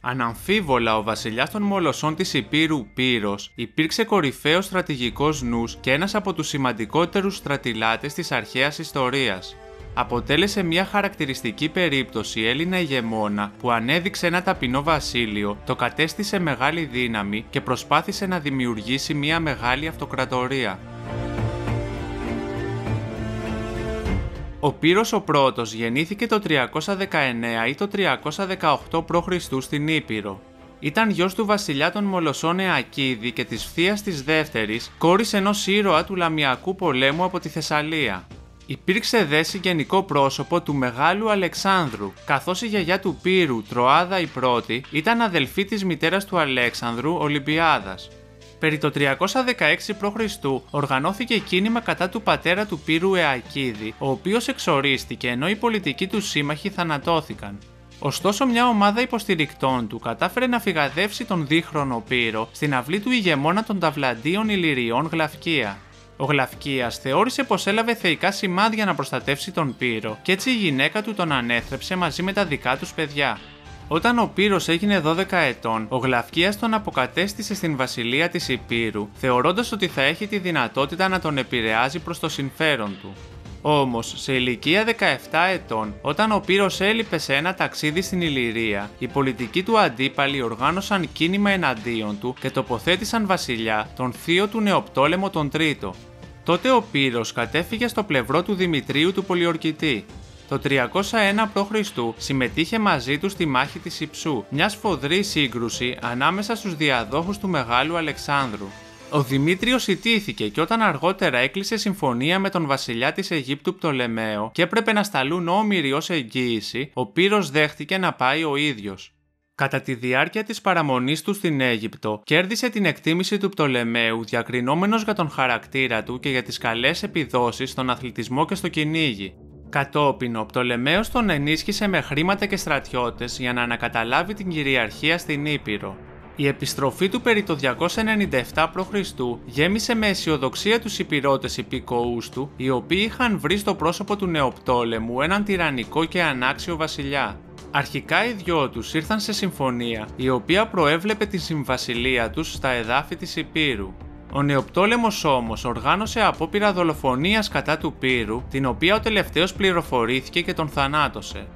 Αναμφίβολα, ο βασιλιάς των Μολοσσών της Υπήρου Πύρος υπήρξε κορυφαίος στρατηγικός νους και ένας από τους σημαντικότερους στρατηλάτες της αρχαίας ιστορίας. Αποτέλεσε μια χαρακτηριστική περίπτωση Έλληνα ηγεμόνα που ανέδειξε ένα ταπεινό βασίλειο, το κατέστησε μεγάλη δύναμη και προσπάθησε να δημιουργήσει μια μεγάλη αυτοκρατορία. Ο Πύρος ο πρώτος γεννήθηκε το 319 ή το 318 π.Χ. στην Ήπειρο. Ήταν γιος του βασιλιά των Μολοσσών Αακίδη και της θείας της δεύτερης, κόρης ενός ήρωα του Λαμιακού πολέμου από τη Θεσσαλία. Υπήρξε δε συγγενικό πρόσωπο του Μεγάλου Αλεξάνδρου, καθώς η γιαγιά του Πύρου, Τροάδα η πρώτη, ήταν αδελφή της μητέρας του Αλέξανδρου, Ολυμπιάδας. Περί το 316 π.Χ. οργανώθηκε κίνημα κατά του πατέρα του Πύρου Αακίδη, ο οποίος εξορίστηκε ενώ οι πολιτικοί του σύμμαχοι θανατώθηκαν. Ωστόσο, μια ομάδα υποστηρικτών του κατάφερε να φυγαδεύσει τον δίχρονο Πύρο στην αυλή του ηγεμόνα των Ταυλαντίων Ηλυριών Γλαυκία. Ο Γλαυκίας θεώρησε πως έλαβε θεϊκά σημάδια να προστατεύσει τον Πύρο και έτσι η γυναίκα του τον ανέθρεψε μαζί με τα δικά τους παιδιά. Όταν ο Πύρος έγινε 12 ετών, ο Γλαυκίας τον αποκατέστησε στην βασιλεία της Υπήρου, θεωρώντας ότι θα έχει τη δυνατότητα να τον επηρεάζει προς το συμφέρον του. Όμως, σε ηλικία 17 ετών, όταν ο Πύρος έλειπε σε ένα ταξίδι στην Ηλυρία, οι πολιτικοί του αντίπαλοι οργάνωσαν κίνημα εναντίον του και τοποθέτησαν βασιλιά, τον θείο του Νεοπτόλεμο τον Τρίτο. Τότε ο Πύρος κατέφυγε στο πλευρό του Δημητρίου του Πολιορκητή. Το 301 π.Χ. συμμετείχε μαζί του στη μάχη της Ιψού, μια σφοδρή σύγκρουση ανάμεσα στους διαδόχους του Μεγάλου Αλεξάνδρου. Ο Δημήτριος ηττήθηκε και όταν αργότερα έκλεισε συμφωνία με τον βασιλιά της Αιγύπτου Πτολεμαίο και έπρεπε να σταλούν όμηροι ως εγγύηση, ο Πύρος δέχτηκε να πάει ο ίδιος. Κατά τη διάρκεια της παραμονής του στην Αίγυπτο, κέρδισε την εκτίμηση του Πτολεμαίου διακρινόμενος για τον χαρακτήρα του και για τις καλές επιδόσεις στον αθλητισμό και στο κυνήγι. Κατόπιν, ο Πτολεμαίος τον ενίσχυσε με χρήματα και στρατιώτες για να ανακαταλάβει την κυριαρχία στην Ήπειρο. Η επιστροφή του περί το 297 π.Χ. γέμισε με αισιοδοξία τους Υπηρώτες υπηκοούς του, οι οποίοι είχαν βρει στο πρόσωπο του Νεοπτόλεμου έναν τυραννικό και ανάξιο βασιλιά. Αρχικά οι δυο τους ήρθαν σε συμφωνία, η οποία προέβλεπε τη συμβασιλεία τους στα εδάφη της Υπήρου. Ο Νεοπτόλεμος όμως οργάνωσε απόπειρα δολοφονίας κατά του Πύρου, την οποία ο τελευταίος πληροφορήθηκε και τον θανάτωσε.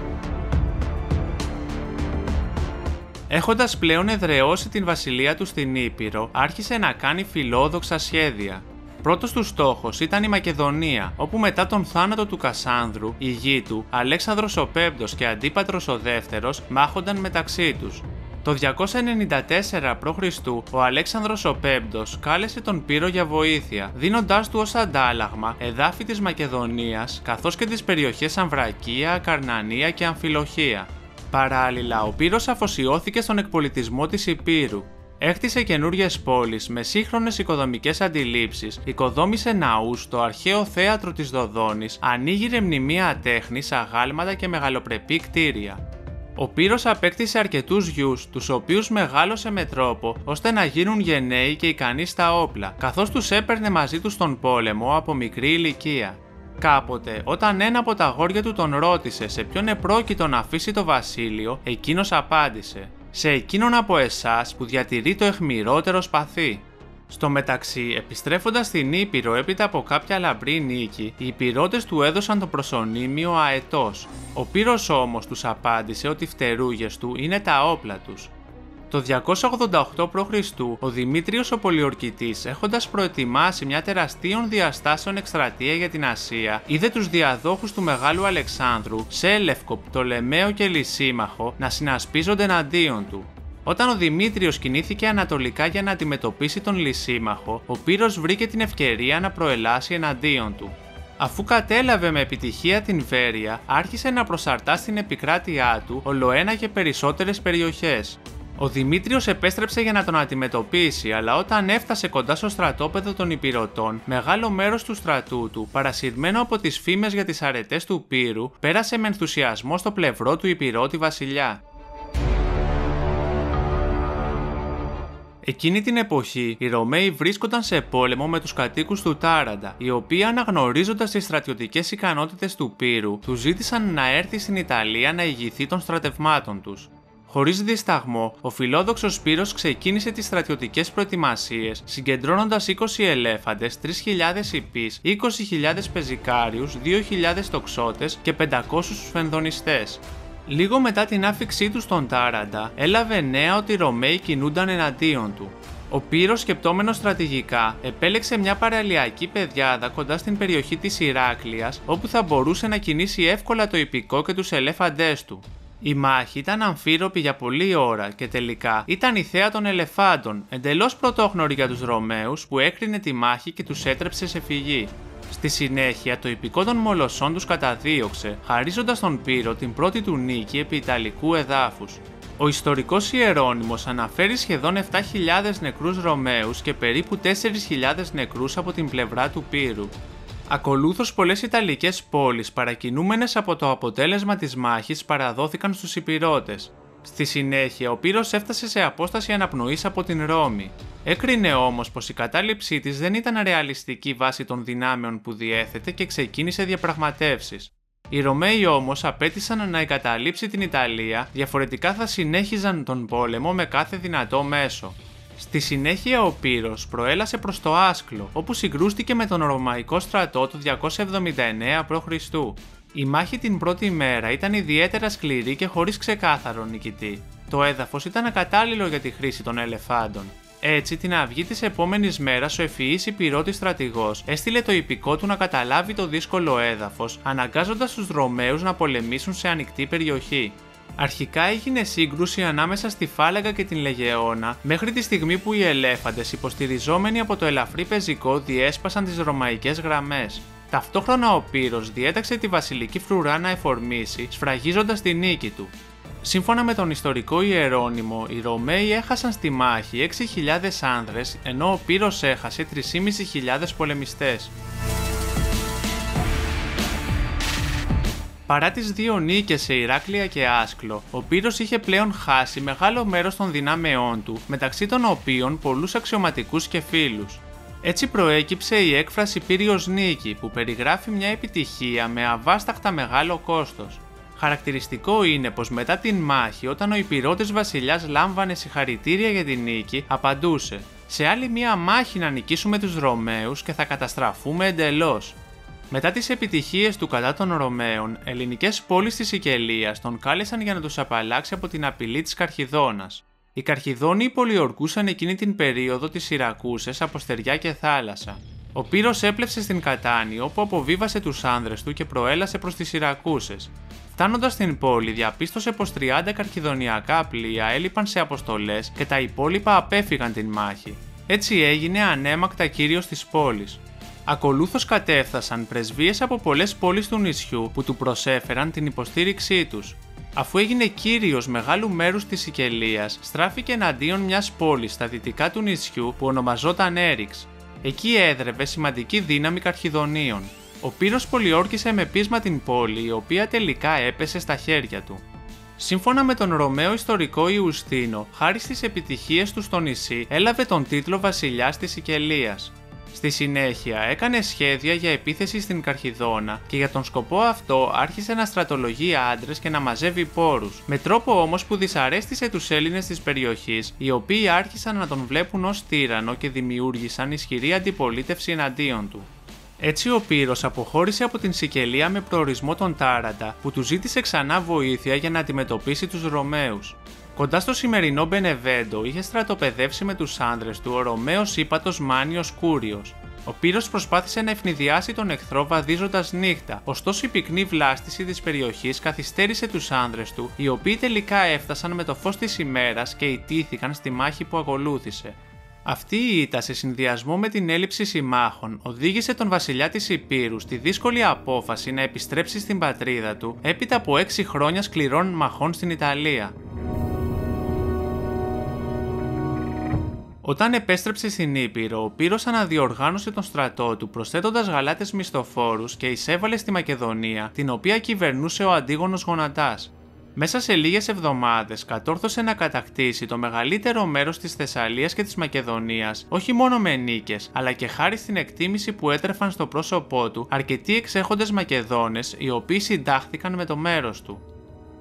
Έχοντας πλέον εδραιώσει την βασιλεία του στην Ήπειρο, άρχισε να κάνει φιλόδοξα σχέδια. Πρώτος του στόχος ήταν η Μακεδονία, όπου μετά τον θάνατο του Κασάνδρου, οι γη του, Αλέξανδρος ο Πέμπτος και Αντίπατρος ο Δεύτερος, μάχονταν μεταξύ τους. Το 294 π.Χ. ο Αλέξανδρος ο Πέμπτος κάλεσε τον Πύρο για βοήθεια, δίνοντάς του ως αντάλλαγμα εδάφη της Μακεδονίας, καθώς και τις περιοχές Αμβρακία, Ακαρνανία και Αμφιλοχία. Παράλληλα, ο Πύρος αφοσιώθηκε στον εκπολιτισμό της Υπήρου. Έκτισε καινούριες πόλεις με σύγχρονες οικοδομικές αντιλήψεις, οικοδόμησε ναούς στο αρχαίο θέατρο της Δοδόνης, ανήγειρε μνημεία τέχνης, αγάλματα και μεγαλοπρεπή κτίρια. Ο Πύρος απέκτησε αρκετούς γιους, τους οποίους μεγάλωσε με τρόπο ώστε να γίνουν γενναίοι και ικανοί στα όπλα, καθώς τους έπαιρνε μαζί του στον πόλεμο από μικρή ηλικία. Κάποτε, όταν ένα από τα αγόρια του τον ρώτησε σε ποιον επρόκειτο να αφήσει το βασίλειο, εκείνος απάντησε: «Σε εκείνον από εσάς που διατηρεί το αιχμηρότερο σπαθί». Στο μεταξύ, επιστρέφοντας στην Ήπειρο έπειτα από κάποια λαμπρή νίκη, οι Υπηρώτες του έδωσαν το προσωνύμιο Αετός. Ο Πύρος όμως τους απάντησε ότι οι φτερούγες του είναι τα όπλα τους. Το 288 π.Χ. ο Δημήτριος ο Πολιορκητής, έχοντας προετοιμάσει μια τεραστίων διαστάσεων εκστρατεία για την Ασία, είδε τους διαδόχους του Μεγάλου Αλεξάνδρου, Σέλευκο, Πτολεμαίο και Λυσίμαχο, να συνασπίζονται εναντίον του. Όταν ο Δημήτριος κινήθηκε ανατολικά για να αντιμετωπίσει τον Λυσίμαχο, ο Πύρος βρήκε την ευκαιρία να προελάσει εναντίον του. Αφού κατέλαβε με επιτυχία την Βέρεια, άρχισε να προσαρτά στην επικράτειά του ολοένα και περισσότερες περιοχές. Ο Δημήτριος επέστρεψε για να τον αντιμετωπίσει, αλλά όταν έφτασε κοντά στο στρατόπεδο των Υπηρωτών, μεγάλο μέρος του στρατού του, παρασυρμένο από τις φήμες για τις αρετές του Πύρου, πέρασε με ενθουσιασμό στο πλευρό του Υπηρώτη βασιλιά. Εκείνη την εποχή, οι Ρωμαίοι βρίσκονταν σε πόλεμο με τους κατοίκους του Τάραντα, οι οποίοι αναγνωρίζοντας τις στρατιωτικές ικανότητες του Πύρου, του ζήτησαν να έρθει στην Ιταλία να ηγηθεί των στρατευμάτων τους. Χωρίς δισταγμό, ο φιλόδοξος Πύρος ξεκίνησε τις στρατιωτικές προετοιμασίες, συγκεντρώνοντας 20 ελέφαντες, 3.000 ιππείς, 20.000 πεζικάριους, 2.000 τοξότες και 500 σφενδονιστές. Λίγο μετά την άφιξή του στον Τάραντα, έλαβε νέα ότι οι Ρωμαίοι κινούνταν εναντίον του. Ο Πύρος, σκεπτόμενος στρατηγικά, επέλεξε μια παραλιακή πεδιάδα κοντά στην περιοχή της Ηράκλειας, όπου θα μπορούσε να κινήσει εύκολα το ιππικό και τους ελέφαντές του. Η μάχη ήταν αμφίροπη για πολλή ώρα και τελικά ήταν η θέα των ελεφάντων, εντελώς πρωτόγνωρη για τους Ρωμαίους, που έκρινε τη μάχη και τους έτρεψε σε φυγή. Στη συνέχεια, το ιππικό των Μολοσσών τους καταδίωξε, χαρίζοντας στον Πύρο την πρώτη του νίκη επί Ιταλικού εδάφους. Ο ιστορικός Ιερώνυμος αναφέρει σχεδόν 7.000 νεκρούς Ρωμαίους και περίπου 4.000 νεκρούς από την πλευρά του Πύρου. Ακολούθως, πολλές Ιταλικές πόλεις παρακινούμενες από το αποτέλεσμα της μάχης παραδόθηκαν στους Ιππηρώτες. Στη συνέχεια, ο Πύρος έφτασε σε απόσταση αναπνοής από την Ρώμη. Έκρινε όμως πως η κατάληψή της δεν ήταν ρεαλιστική βάσει των δυνάμεων που διέθετε και ξεκίνησε διαπραγματεύσεις. Οι Ρωμαίοι όμως απέτησαν να εγκαταλείψει την Ιταλία, διαφορετικά θα συνέχιζαν τον πόλεμο με κάθε δυνατό μέσο. Στη συνέχεια, ο Πύρος προέλασε προς το Άσκλο, όπου συγκρούστηκε με τον Ρωμαϊκό στρατό του 279 π.Χ. Η μάχη την πρώτη μέρα ήταν ιδιαίτερα σκληρή και χωρίς ξεκάθαρο νικητή. Το έδαφος ήταν ακατάλληλο για τη χρήση των ελεφάντων. Έτσι, την αυγή της επόμενης μέρας, ο ευφυής Ιππηρώτης στρατηγός έστειλε το ιππικό του να καταλάβει το δύσκολο έδαφος, αναγκάζοντας τους Ρωμαίους να πολεμήσουν σε ανοιχτή περιοχή. Αρχικά έγινε σύγκρουση ανάμεσα στη Φάλαγγα και την Λεγεώνα, μέχρι τη στιγμή που οι ελέφαντες, υποστηριζόμενοι από το ελαφρύ πεζικό, διέσπασαν τις ρωμαϊκές γραμμές. Ταυτόχρονα, ο Πύρος διέταξε τη βασιλική φρουρά να εφορμήσει, σφραγίζοντας τη νίκη του. Σύμφωνα με τον ιστορικό Ιερώνυμο, οι Ρωμαίοι έχασαν στη μάχη 6.000 άνδρες, ενώ ο Πύρος έχασε 3.500 πολεμιστές. Παρά τις δύο νίκες σε Ηράκλεια και Άσκλο, ο Πύρος είχε πλέον χάσει μεγάλο μέρος των δυνάμεών του, μεταξύ των οποίων πολλούς αξιωματικούς και φίλους. Έτσι προέκυψε η έκφραση «Πύριος νίκη», που περιγράφει μια επιτυχία με αβάσταχτα μεγάλο κόστος. Χαρακτηριστικό είναι πως μετά την μάχη, όταν ο Ιππηρώτης βασιλιάς λάμβανε συγχαρητήρια για την νίκη, απαντούσε «Σε άλλη μία μάχη να νικήσουμε τους Ρωμαίους και θα καταστραφούμε εντελώς». Μετά τις επιτυχίες του κατά των Ρωμαίων, ελληνικές πόλεις της Σικελίας τον κάλεσαν για να τους απαλλάξει από την απειλή της Καρχιδώνας. Οι Καρχιδόνιοι πολιορκούσαν εκείνη την περίοδο τις Σιρακούσες από στεριά και θάλασσα. Ο Πύρος έπλευσε στην Κατάνη, όπου αποβίβασε τους άνδρες του και προέλασε προς τις Σιρακούσες. Φτάνοντας στην πόλη, διαπίστωσε πως 30 καρχιδονιακά πλοία έλειπαν σε αποστολές και τα υπόλοιπα απέφυγαν την μάχη. Έτσι έγινε ανέμακτα κύριος της πόλης. Ακολούθως κατέφθασαν πρεσβείες από πολλές πόλεις του νησιού που του προσέφεραν την υποστήριξή τους. Αφού έγινε κύριος μεγάλου μέρους της Σικελίας, στράφηκε εναντίον μιας πόλης στα δυτικά του νησιού που ονομαζόταν Έριξ. Εκεί έδρευε σημαντική δύναμη Καρχιδονίων. Ο Πύρος πολιόρκησε με πείσμα την πόλη, η οποία τελικά έπεσε στα χέρια του. Σύμφωνα με τον Ρωμαίο ιστορικό Ιουστίνο, χάρη στις επιτυχίες του στο νησί, έλαβε τον τίτλο βασιλιάς της Σικελίας. Στη συνέχεια έκανε σχέδια για επίθεση στην Καρχιδώνα και για τον σκοπό αυτό άρχισε να στρατολογεί άντρες και να μαζεύει πόρους, με τρόπο όμως που δυσαρέστησε τους Έλληνες της περιοχής, οι οποίοι άρχισαν να τον βλέπουν ως τύραννο και δημιούργησαν ισχυρή αντιπολίτευση εναντίον του. Έτσι ο Πύρος αποχώρησε από την Σικελία με προορισμό τον Τάραντα, που του ζήτησε ξανά βοήθεια για να αντιμετωπίσει τους Ρωμαίους. Κοντά στο σημερινό Μπενεβέντο είχε στρατοπεδεύσει με τους άνδρες του ο Ρωμαίος ύπατος Μάνιος Κούριος. Ο Πύρος προσπάθησε να ευνηδιάσει τον εχθρό βαδίζοντας νύχτα, ωστόσο η πυκνή βλάστηση της περιοχής καθυστέρησε τους άνδρες του, οι οποίοι τελικά έφτασαν με το φως της ημέρας και ιτήθηκαν στη μάχη που ακολούθησε. Αυτή η ήττα, σε συνδυασμό με την έλλειψη συμμάχων, οδήγησε τον βασιλιά της Ιππήρου στη δύσκολη απόφαση να επιστρέψει στην πατρίδα του έπειτα από 6 χρόνια σκληρών μαχών στην Ιταλία. Όταν επέστρεψε στην Ήπειρο, ο Πύρος αναδιοργάνωσε τον στρατό του προσθέτοντας γαλάτες μισθοφόρους και εισέβαλε στη Μακεδονία, την οποία κυβερνούσε ο Αντίγονος Γονατάς. Μέσα σε λίγες εβδομάδες κατόρθωσε να κατακτήσει το μεγαλύτερο μέρος της Θεσσαλίας και της Μακεδονίας, όχι μόνο με νίκες, αλλά και χάρη στην εκτίμηση που έτρεφαν στο πρόσωπό του αρκετοί εξέχοντες Μακεδόνες, οι οποίοι συντάχθηκαν με το μέρος του.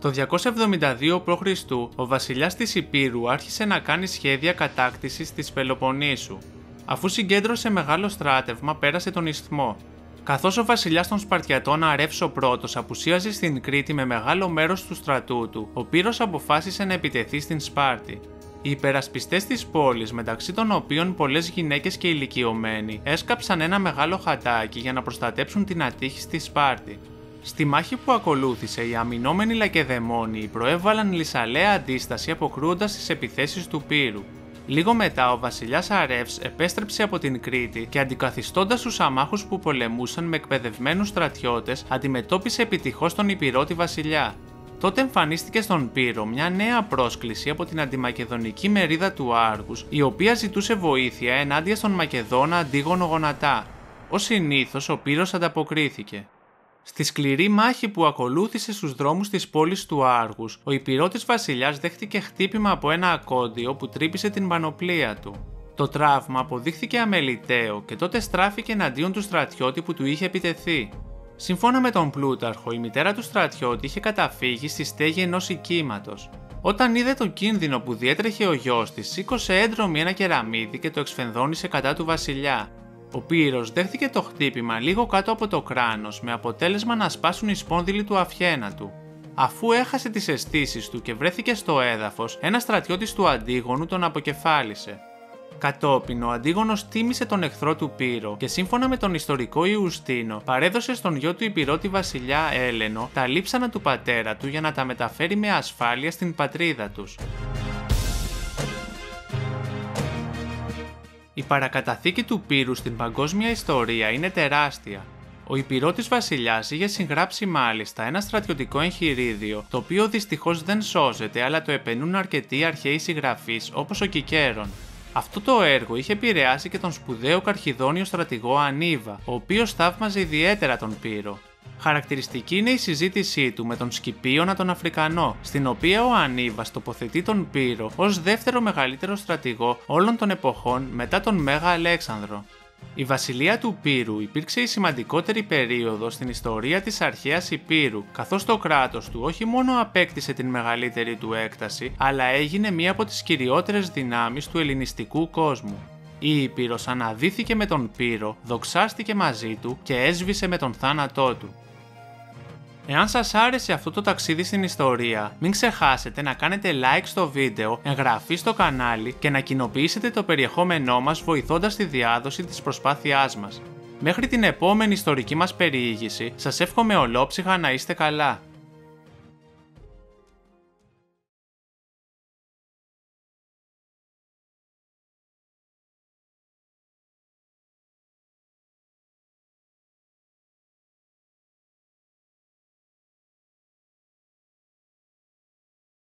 Το 272 π.Χ. ο βασιλιάς της Υπήρου άρχισε να κάνει σχέδια κατάκτησης της Πελοποννήσου. Αφού συγκέντρωσε μεγάλο στράτευμα, πέρασε τον Ισθμό. Καθώς ο βασιλιάς των Σπαρτιατών Αρεύς ο πρώτος απουσίαζε στην Κρήτη με μεγάλο μέρος του στρατού του, ο Πύρος αποφάσισε να επιτεθεί στην Σπάρτη. Οι υπερασπιστές της πόλης, μεταξύ των οποίων πολλές γυναίκες και ηλικιωμένοι, έσκαψαν ένα μεγάλο χατάκι για να προστατέψουν την ατύχιστη Σπάρτη. Στη μάχη που ακολούθησε, οι αμυνόμενοι Λακεδαιμόνιοι προέβαλαν λυσαλέα αντίσταση αποκρούοντας τις επιθέσεις του Πύρου. Λίγο μετά, ο βασιλιάς Αρεύς επέστρεψε από την Κρήτη και αντικαθιστώντας τους αμάχους που πολεμούσαν με εκπαιδευμένους στρατιώτες, αντιμετώπισε επιτυχώς τον Υπηρώτη βασιλιά. Τότε εμφανίστηκε στον Πύρο μια νέα πρόσκληση από την αντιμακεδονική μερίδα του Άργους, η οποία ζητούσε βοήθεια ενάντια στον Μακεδόνα Αντίγονο Γονατά. Ως συνήθως, ο Πύρος ανταποκρίθηκε. Στη σκληρή μάχη που ακολούθησε στους δρόμους της πόλης του Άργους, ο Υπηρώτης βασιλιάς δέχτηκε χτύπημα από ένα ακόντιο που τρύπησε την πανοπλία του. Το τραύμα αποδείχθηκε αμεληταίο και τότε στράφηκε εναντίον του στρατιώτη που του είχε επιτεθεί. Σύμφωνα με τον Πλούταρχο, η μητέρα του στρατιώτη είχε καταφύγει στη στέγη ενός οικίματος. Όταν είδε το κίνδυνο που διέτρεχε ο γιος της, σήκωσε έντρομη ένα κεραμίδι και το εξφενδώνησε κατά του βασιλιά. Ο Πύρος δέχθηκε το χτύπημα λίγο κάτω από το κράνος, με αποτέλεσμα να σπάσουν οι σπόνδυλοι του αυχένατου. Αφού έχασε τις αισθήσεις του και βρέθηκε στο έδαφος, ένας στρατιώτης του Αντίγονου τον αποκεφάλισε. Κατόπιν, ο Αντίγονος τίμησε τον εχθρό του Πύρο και σύμφωνα με τον ιστορικό Ιουστίνο, παρέδωσε στον γιο του Υπηρώτη βασιλιά Έλενο τα λείψανα του πατέρα του για να τα μεταφέρει με ασφάλεια στην πατρίδα τους. Η παρακαταθήκη του Πύρου στην παγκόσμια ιστορία είναι τεράστια. Ο Υπηρώτης βασιλιάς είχε συγγράψει μάλιστα ένα στρατιωτικό εγχειρίδιο, το οποίο δυστυχώς δεν σώζεται, αλλά το επενούν αρκετοί αρχαίοι συγγραφείς όπως ο Κικέρον. Αυτό το έργο είχε επηρεάσει και τον σπουδαίο καρχιδόνιο στρατηγό Ανίβα, ο οποίος θαύμαζε ιδιαίτερα τον Πύρο. Χαρακτηριστική είναι η συζήτησή του με τον Σκυπίωνα τον Αφρικανό, στην οποία ο Ανίβας τοποθετεί τον Πύρο ως δεύτερο μεγαλύτερο στρατηγό όλων των εποχών μετά τον Μέγα Αλέξανδρο. Η βασιλεία του Πύρου υπήρξε η σημαντικότερη περίοδος στην ιστορία της αρχαίας Υπήρου, καθώς το κράτος του όχι μόνο απέκτησε την μεγαλύτερη του έκταση, αλλά έγινε μία από τις κυριότερες δυνάμεις του ελληνιστικού κόσμου. Η Ήπειρος αναδύθηκε με τον Πύρο, δοξάστηκε μαζί του και έσβησε με τον θάνατό του. Εάν σας άρεσε αυτό το ταξίδι στην ιστορία, μην ξεχάσετε να κάνετε like στο βίντεο, εγγραφή στο κανάλι και να κοινοποιήσετε το περιεχόμενό μας βοηθώντας τη διάδοση της προσπάθειάς μας. Μέχρι την επόμενη ιστορική μας περιήγηση, σας εύχομαι ολόψυχα να είστε καλά.